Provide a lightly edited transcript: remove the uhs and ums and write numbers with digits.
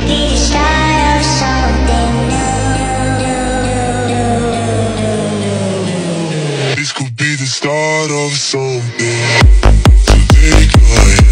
This could be the start of something. So take my hand.